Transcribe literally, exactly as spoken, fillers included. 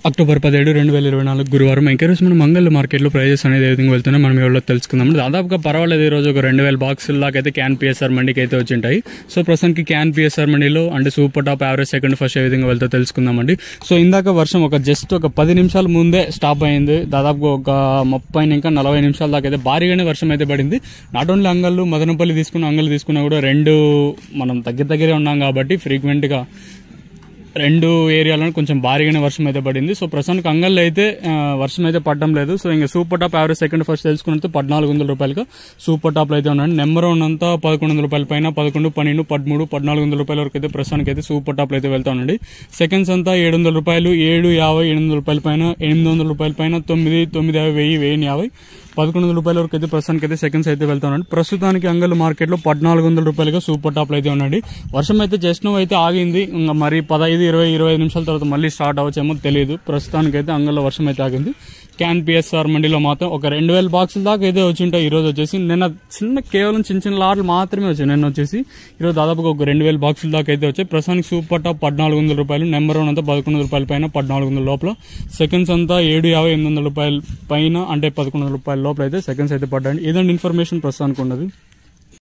October పదిహేడు రెండు వేల ఇరవై నాలుగు గురువారం ఇంకా రోజు మనం మంగళ మార్కెట్లో ప్రైజెస్ అనేది ఏ విధంగా వెళ్తున్నాయి మనం ఎవరో తెలుసుకుందాం. దాదాపుగా పర్వాలేదు ఈ రోజు ఒక రెండు వేల బాక్సుల దాకా అయితే క్యాన్ పిఎస్ఆర్ మండికి అయితే వచ్చింటాయి. సో ప్రస్తుతానికి క్యాన్ పిఎస్ఆర్ మండిలో అంటే super top, average, second, first ఏ విధంగా వెళ్తే తెలుసుకుందామండి. సో ఇందాక వర్షం ఒక జస్ట్ ఒక పది నిమిషాల ముందే స్టాప్ అయింది. దాదాపుగా ఒక ముప్పై ఇంకా నలభై నిమిషాల దాకా అయితే భారీగానే వర్షం అయితే పడింది. నాట్ ఓన్లీ అంగళ్ళు, మదనపల్లి తీసుకున్న అంగళ్ళు తీసుకున్నా కూడా రెండు మనం దగ్గర దగ్గరే ఉన్నాం కాబట్టి ఫ్రీక్వెంట్గా రెండు ఏరియాలో కొంచెం భారీగానే వర్షం అయితే పడింది. సో ప్రస్తుతానికి అంగల్లో అయితే వర్షం అయితే పడడం లేదు. సో ఇంకా super top, average, second, first తెలుసుకుంటే పద్నాలుగు వందల రూపాయలుగా సూపర్ టాప్లో అయితే ఉన్నాడు. నెంబర్ వన్ అంతా పదకొండు వందల రూపాయల పైన, పదకొండు, పన్నెండు, పదమూడు, పద్నాలుగు వందల రూపాయల వరకు అయితే ప్రస్తుతానికి అయితే సూపర్ టాప్లో అయితే వెళ్తా ఉండండి. సెకండ్స్ అంతా ఏడు వందల రూపాయలు, ఏడు యాభై, ఎనిమిది వందల రూపాయల పైన, ఎనిమిది వందల రూపాయల పైన, తొమ్మిది, తొమ్మిది యాభై, వెయ్యి, వెయ్యి యాభై, పదకొండు వందల రూపాయల వరకు అయితే ప్రస్తుతానికి అయితే సెకండ్స్ అయితే వెళ్తా ఉన్నాడు. ప్రస్తుతానికి అంగల్ మార్కెట్లో పద్నాలుగు వందల రూపాయలుగా సూపర్ టాప్లో అయితే ఉన్నాడు. వర్షం అయితే జస్ట్ నో అయితే ఆగింది. ఇంకా మరి పదహైదు ఇరవై ఇరవై ఐదు నిమిషాల తర్వాత మళ్ళీ స్టార్ట్ అవ్వచ్చేమో తెలియదు. ప్రస్తుతానికి అయితే అంగల్లో వర్షం అయితే ఆగింది. క్యాన్ పిఎస్ఆర్ మండిలో మాత్రం ఒక రెండు వేల బాక్సుల దాకా అయితే వచ్చి ఉంటాయి. ఈ రోజు వచ్చేసి నిన్న చిన్న కేవలం చిన్న చిన్న లాట్లు మాత్రమే వచ్చాయి. నిన్న వచ్చేసి ఈరోజు దాదాపుగా ఒక రెండు వేల బాక్సుల దాకా అయితే వచ్చాయి. ప్రస్తుతానికి సూపర్ టాప్ పద్నాలుగు వందల రూపాయలు, నెంబర్ వన్ అంతా పదకొండు వందల రూపాయల పైన, పద్నాలుగు వందల లోపల, సెకండ్స్ అంతా ఏడు యాభై, ఎనిమిది వందల రూపాయల పైన అంటే పదకొండు వందల రూపాయల లోపల అయితే సెకండ్స్ అయితే పడ్డాయి. ఏదంటే ఇన్ఫర్మేషన్ ప్రస్తుతానికి ఉన్నది.